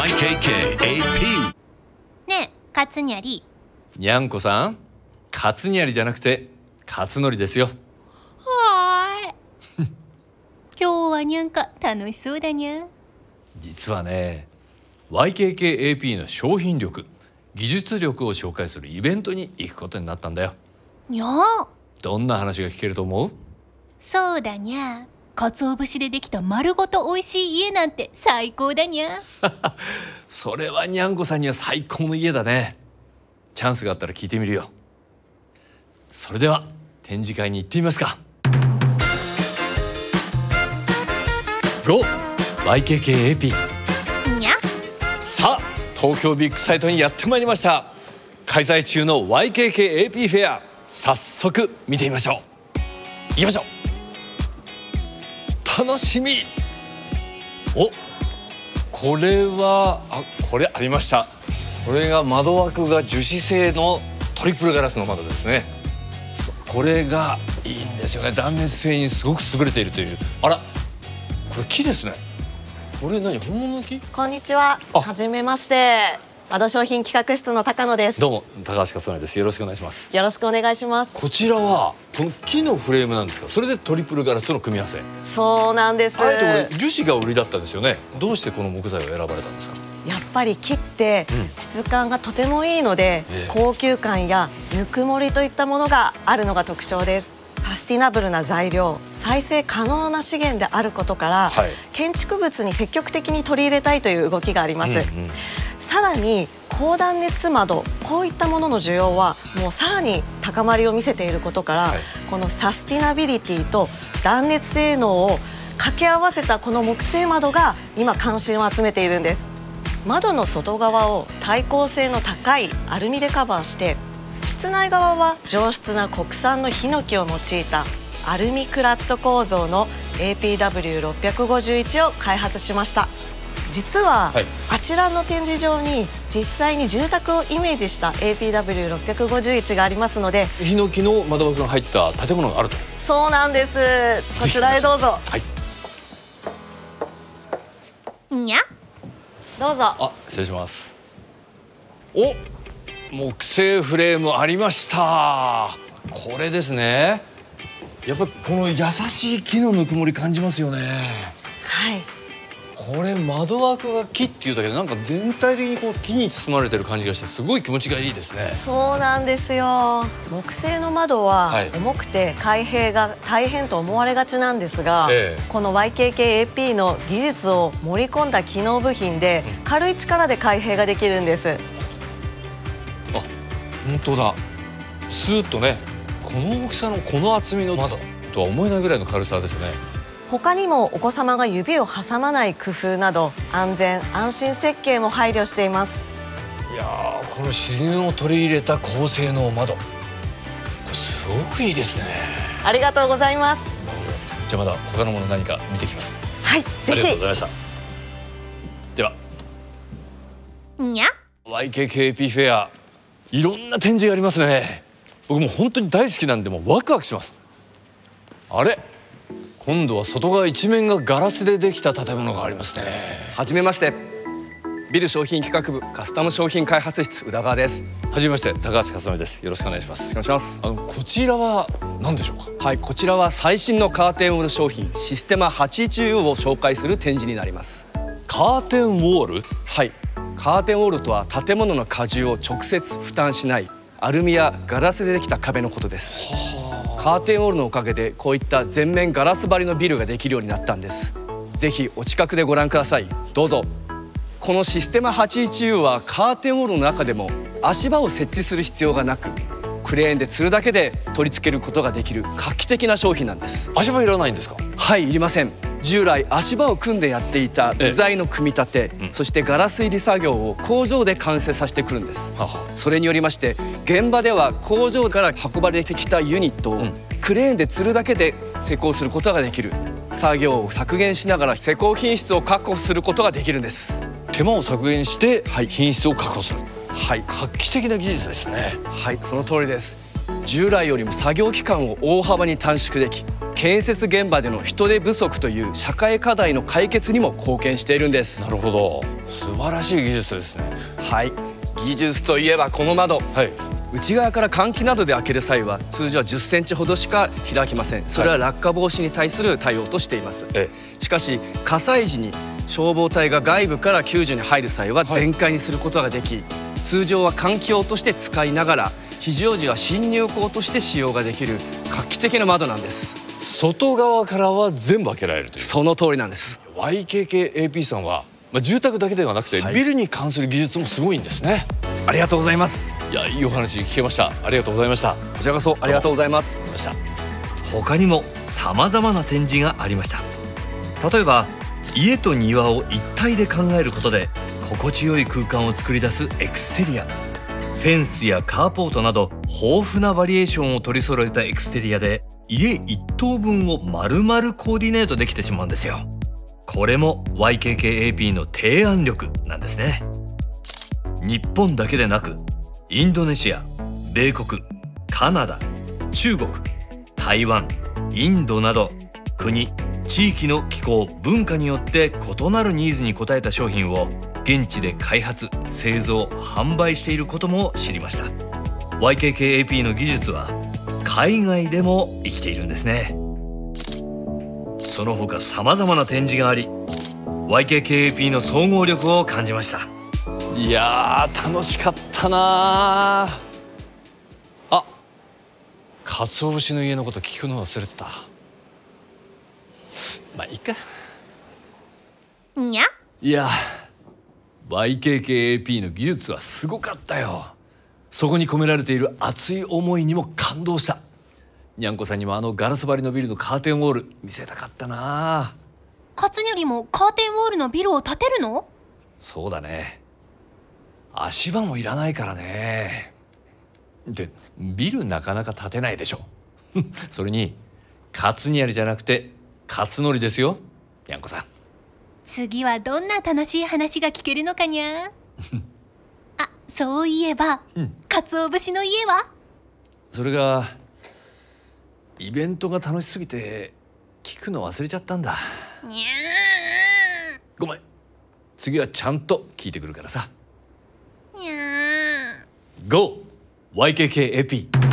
YKKAP。 ねえ、カツニャリ。 にゃんこさん、カツニャリじゃなくてカツノリですよ。 はーい。今日はにゃんか楽しそうだにゃ。 実はね、 YKKAP の商品力、技術力を紹介するイベントに行くことになったんだよ。 にゃ。 どんな話が聞けると思う？ そうだにゃ。鰹節でできた丸ごと美味しい家なんて最高だにゃ。 それはにゃんこさんには最高の家だね。チャンスがあったら聞いてみるよ。それでは展示会に行ってみますか。 Go YKKAP。 にゃ。 さあ、東京ビッグサイトにやってまいりました。開催中の YKKAP フェア、早速見てみましょう。行きましょう。楽しみ。お、これはこれありました。これが窓枠が樹脂製のトリプルガラスの窓ですね。これがいいんですよね。断熱性にすごく優れているという。あら、これ木ですね。これ何、本物の木？ こんにちは。はじめまして。窓商品企画室の高野です。 どうも、高橋克典です。よろしくお願いします。 よろしくお願いします。 こちらはこの木のフレームなんですか？それでトリプルガラスとの組み合わせ。 そうなんです。 あえてこれ樹脂が売りだったんですよね。どうしてこの木材を選ばれたんですか？ やっぱり木って質感がとてもいいので、高級感やぬくもりといったものがあるのが特徴です。サスティナブルな材料、再生可能な資源であることから、建築物に積極的に取り入れたいという動きがあります。さらに高断熱窓、こういったものの需要はもうさらに高まりを見せていることから、このサスティナビリティと断熱性能を掛け合わせたこの木製窓が今関心を集めているんです。窓の外側を耐候性の高いアルミでカバーして、室内側は上質な国産のヒノキを用いたアルミクラッド構造の APW651 を開発しました。実は、あちらの展示場に実際に住宅をイメージした APW651 がありますので、 ヒノキの窓枠が入った建物があると。 そうなんです。こちらへどうぞ。 にゃ。 どうぞ。 失礼します。お、木製フレームありました。これですね。やっぱりこの優しい木のぬくもり感じますよね。 はい。 これ窓枠が木っていうだけでなんか全体的にこう木に包まれてる感じがして、すごい気持ちがいいですね。 そうなんですよ。木製の窓は重くて開閉が大変と思われがちなんですが、この YKKAP の技術を盛り込んだ機能部品で軽い力で開閉ができるんです。 本当だ。スーッとね、この大きさのこの厚みの窓とは思えないぐらいの軽さですね。 他にもお子様が指を挟まない工夫など、安全安心設計も配慮しています。 いやー、この自然を取り入れた高性能窓、すごくいいですね。 ありがとうございます。 じゃあまだ他のもの何か見てきます。 はい、ぜひ。 ありがとうございました。ではにゃ。 YKKAP フェア、いろんな展示がありますね。僕も本当に大好きなんで、もうワクワクします。あれ、今度は外側一面がガラスでできた建物がありますね。 はじめまして。ビル商品企画部カスタム商品開発室宇田川です。 はじめまして、高橋克典です。よろしくお願いします。 お願いします。 こちらは何でしょうか？ はい、こちらは最新のカーテンウォール商品システマ 810 を紹介する展示になります。 カーテンウォール？ はい、カーテンウォールとは建物の荷重を直接負担しないアルミやガラスでできた壁のことです。カーテンウォールのおかげでこういった全面ガラス張りのビルができるようになったんです。ぜひお近くでご覧ください。どうぞ。このシステマ 810 はカーテンウォールの中でも足場を設置する必要がなく、クレーンで吊るだけで取り付けることができる画期的な商品なんです。 足場いらないんですか？ はい、いりません。従来足場を組んでやっていた部材の組み立て、そしてガラス入り作業を工場で完成させてくるんです。それによりまして現場では工場から運ばれてきたユニットをクレーンで吊るだけで施工することができる。作業を削減しながら施工品質を確保することができるんです。 手間を削減して品質を確保する。 はい、 画期的な技術ですね。 はい、その通りです。 従来よりも作業期間を大幅に短縮でき、建設現場での人手不足という社会課題の解決にも貢献しているんです。 なるほど、素晴らしい技術ですね。 はい、技術といえばこの窓、 はい、 内側から換気などで開ける際は通常は10センチほどしか開きません。それは落下防止に対する対応としています。しかし火災時に消防隊が外部から救助に入る際は全開にすることができ、通常は換気用として使いながら非常時は侵入口として使用ができる画期的な窓なんです。 外側からは全部開けられるという。 その通りなんです。 YKKAP さんは、住宅だけではなくて、ビルに関する技術もすごいんですね。 ありがとうございます。 いや、いいお話聞けました。ありがとうございました。 こちらこそありがとうございます。 他にも様々な展示がありました。例えば家と庭を一体で考えることで心地よい空間を作り出すエクステリア、フェンスやカーポートなど豊富なバリエーションを取り揃えたエクステリアで家一棟分を丸々コーディネートできてしまうんですよ。これも YKKAP の提案力なんですね。日本だけでなくインドネシア、米国、カナダ、中国、台湾、インドなど国、地域の気候、文化によって異なるニーズに応えた商品を現地で開発、製造、販売していることも知りました。 YKKAP の技術は海外でも生きているんですね。その他様々な展示があり YKKAP の総合力を感じました。 いやー、楽しかったなあ。鰹節の家のこと聞くの忘れてた。まあいいか。 にゃ。 いや、YKKAP の技術はすごかったよ。そこに込められている熱い思いにも感動した。にゃんこさんにもガラス張りのビルのカーテンウォール見せたかったな。 勝則もカーテンウォールのビルを建てるの？ そうだね。足場もいらないからね。で、ビルなかなか建てないでしょ。それに勝にありじゃなくて勝則ですよ、にゃんこさん。 次はどんな楽しい話が聞けるのかにゃ。あ、そういえば、鰹節の家は？ それがイベントが楽しすぎて聞くの忘れちゃったんだ。 にゃー。 ごめん、次はちゃんと聞いてくるからさ。 にゃー。 GO! YKKAP